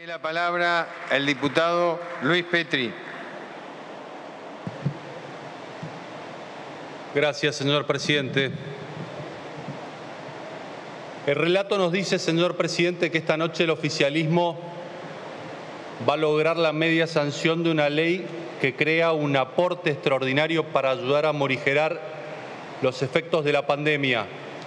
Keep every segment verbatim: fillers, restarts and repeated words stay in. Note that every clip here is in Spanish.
la palabra el diputado Luis Petri. Gracias, señor presidente. El relato nos dice, señor presidente, que esta noche el oficialismo va a lograr la media sanción de una ley que crea un aporte extraordinario para ayudar a morigerar los efectos de la pandemia,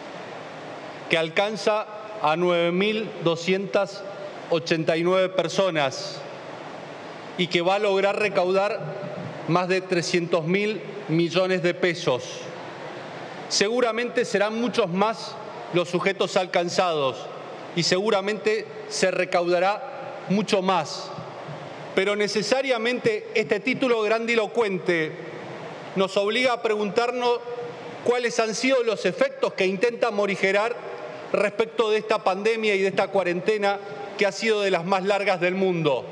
que alcanza a nueve mil doscientas ochenta y nueve personas y que va a lograr recaudar más de trescientos mil millones de pesos. Seguramente serán muchos más los sujetos alcanzados y seguramente se recaudará mucho más. Pero necesariamente este título grandilocuente nos obliga a preguntarnos cuáles han sido los efectos que intenta morigerar respecto de esta pandemia y de esta cuarentena que ha sido de las más largas del mundo.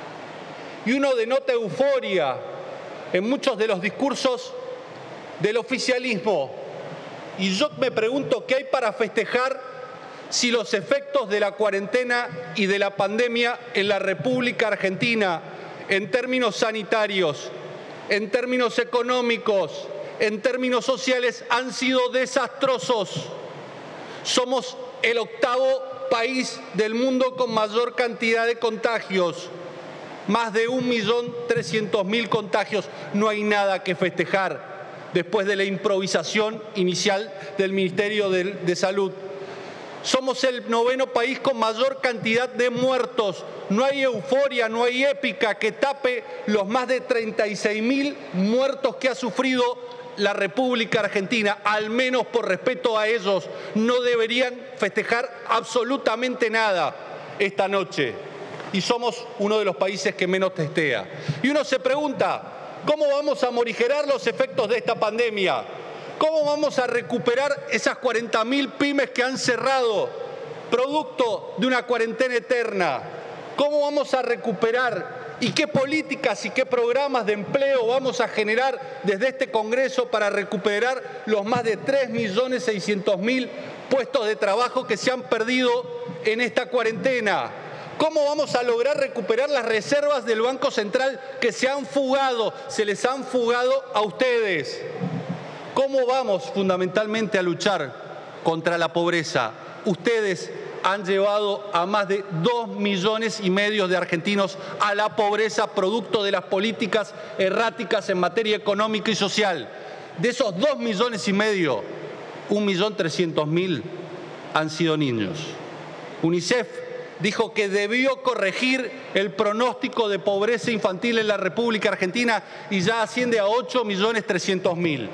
Y uno denota euforia en muchos de los discursos del oficialismo. Y yo me pregunto qué hay para festejar si los efectos de la cuarentena y de la pandemia en la República Argentina, en términos sanitarios, en términos económicos, en términos sociales, han sido desastrosos. Somos el octavo país del mundo con mayor cantidad de contagios, más de un millón trescientos mil contagios. No hay nada que festejar después de la improvisación inicial del Ministerio de, de Salud. Somos el noveno país con mayor cantidad de muertos. No hay euforia, no hay épica que tape los más de treinta y seis mil muertos que ha sufrido la República Argentina. Al menos por respeto a ellos, no deberían festejar absolutamente nada esta noche. Y somos uno de los países que menos testea. Y uno se pregunta, ¿cómo vamos a morigerar los efectos de esta pandemia? ¿Cómo vamos a recuperar esas cuarenta mil pymes que han cerrado, producto de una cuarentena eterna? ¿Cómo vamos a recuperar y qué políticas y qué programas de empleo vamos a generar desde este Congreso para recuperar los más de tres millones seiscientos mil puestos de trabajo que se han perdido en esta cuarentena? ¿Cómo vamos a lograr recuperar las reservas del Banco Central que se han fugado, se les han fugado a ustedes? ¿Cómo vamos fundamentalmente a luchar contra la pobreza? Ustedes han llevado a más de dos millones y medio de argentinos a la pobreza producto de las políticas erráticas en materia económica y social. De esos dos millones y medio, un millón trescientos mil han sido niños. UNICEF dijo que debió corregir el pronóstico de pobreza infantil en la República Argentina y ya asciende a ocho millones trescientos mil.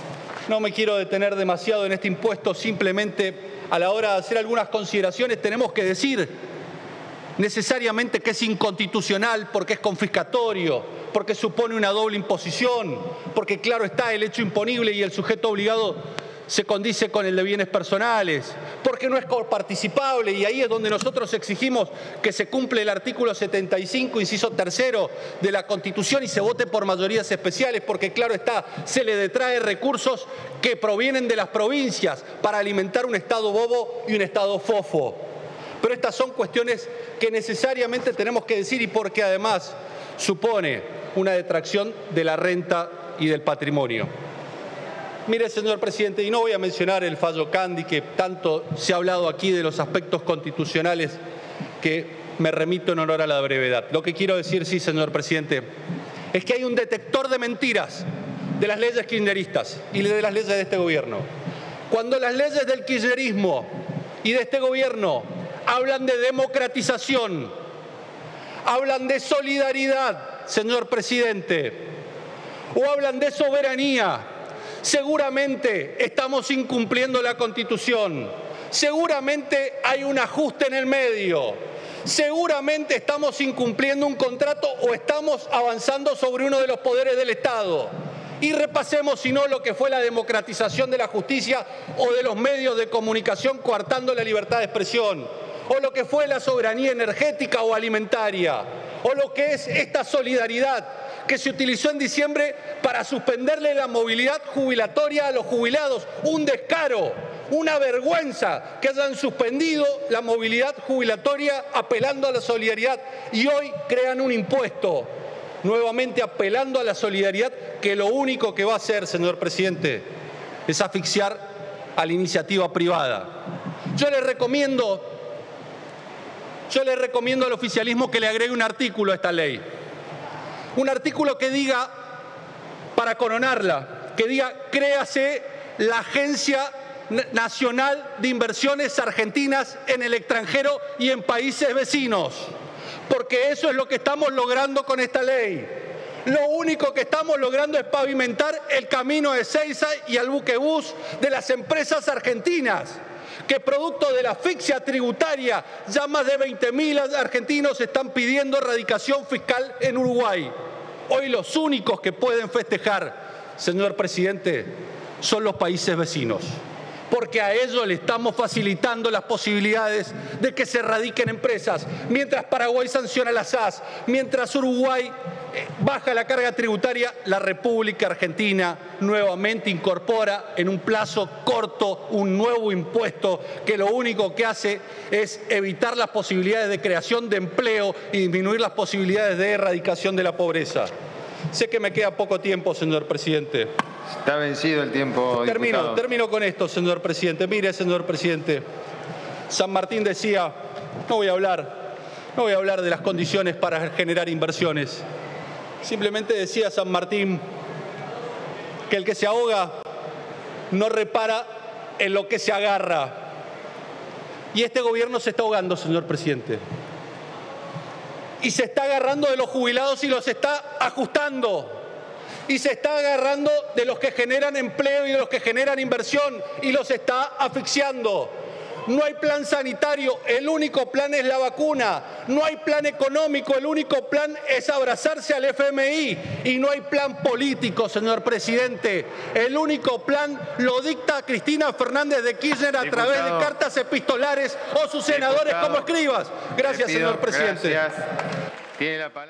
No me quiero detener demasiado en este impuesto, simplemente a la hora de hacer algunas consideraciones tenemos que decir necesariamente que es inconstitucional porque es confiscatorio, porque supone una doble imposición, porque claro está, el hecho imponible y el sujeto obligado se condice con el de bienes personales, porque no es coparticipable y ahí es donde nosotros exigimos que se cumple el artículo setenta y cinco, inciso tercero de la Constitución y se vote por mayorías especiales, porque claro está, se le detrae recursos que provienen de las provincias para alimentar un Estado bobo y un Estado fofo. Pero estas son cuestiones que necesariamente tenemos que decir y porque además supone una detracción de la renta y del patrimonio. Mire, señor presidente, y no voy a mencionar el fallo Candy, que tanto se ha hablado aquí de los aspectos constitucionales, que me remito en honor a la brevedad. Lo que quiero decir, sí, señor presidente, es que hay un detector de mentiras de las leyes kirchneristas y de las leyes de este gobierno. Cuando las leyes del kirchnerismo y de este gobierno hablan de democratización, hablan de solidaridad, señor presidente, o hablan de soberanía, seguramente estamos incumpliendo la Constitución, seguramente hay un ajuste en el medio, seguramente estamos incumpliendo un contrato o estamos avanzando sobre uno de los poderes del Estado. Y repasemos, si no, lo que fue la democratización de la justicia o de los medios de comunicación coartando la libertad de expresión, o lo que fue la soberanía energética o alimentaria, o lo que es esta solidaridad que se utilizó en diciembre para suspenderle la movilidad jubilatoria a los jubilados. Un descaro, Una vergüenza que hayan suspendido la movilidad jubilatoria apelando a la solidaridad y hoy crean un impuesto, nuevamente apelando a la solidaridad, que lo único que va a hacer, señor presidente, es asfixiar a la iniciativa privada. Yo le recomiendo, yo le recomiendo al oficialismo que le agregue un artículo a esta ley. Un artículo que diga, para coronarla, que diga, créase la Agencia Nacional de Inversiones Argentinas en el extranjero y en países vecinos, porque eso es lo que estamos logrando con esta ley. Lo único que estamos logrando es pavimentar el camino de Ezeiza y al buquebús de las empresas argentinas, que producto de la asfixia tributaria ya más de veinte mil argentinos están pidiendo erradicación fiscal en Uruguay. Hoy los únicos que pueden festejar, señor presidente, son los países vecinos, porque a ellos le estamos facilitando las posibilidades de que se erradiquen empresas, mientras Paraguay sanciona las A S, mientras Uruguay baja la carga tributaria, la República Argentina nuevamente incorpora en un plazo corto un nuevo impuesto que lo único que hace es evitar las posibilidades de creación de empleo y disminuir las posibilidades de erradicación de la pobreza. Sé que me queda poco tiempo, señor presidente. Está vencido el tiempo, Termino, diputado. termino con esto, señor presidente. Mire, señor presidente, San Martín decía, no voy a hablar, no voy a hablar de las condiciones para generar inversiones. Simplemente decía San Martín que el que se ahoga no repara en lo que se agarra. Y este gobierno se está ahogando, señor presidente. Y se está agarrando de los jubilados y los está ajustando. Y se está agarrando de los que generan empleo y de los que generan inversión y los está asfixiando. No hay plan sanitario, el único plan es la vacuna. No hay plan económico, el único plan es abrazarse al F M I. Y no hay plan político, señor presidente. El único plan lo dicta Cristina Fernández de Kirchner a Diputado, través de cartas epistolares o sus senadores diputado, como escribas. Gracias, le pido, señor presidente. Gracias. Tiene la palabra.